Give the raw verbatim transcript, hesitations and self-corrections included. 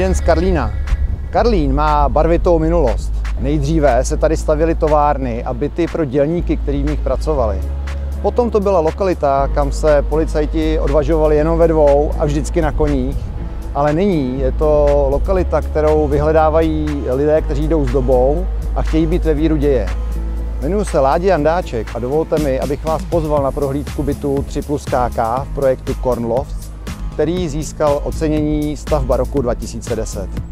den z Karlína. Karlín má barvitou minulost. Nejdříve se tady stavěly továrny a byty pro dělníky, kteří v nich pracovali. Potom to byla lokalita, kam se policajti odvažovali jenom ve dvou a vždycky na koních. Ale nyní je to lokalita, kterou vyhledávají lidé, kteří jdou s dobou a chtějí být ve víru děje. Jmenuji se Láďa Jandáček a dovolte mi, abych vás pozval na prohlídku bytu tři plus K K v projektu Kornloft, který získal ocenění Stavba roku dva tisíce deset.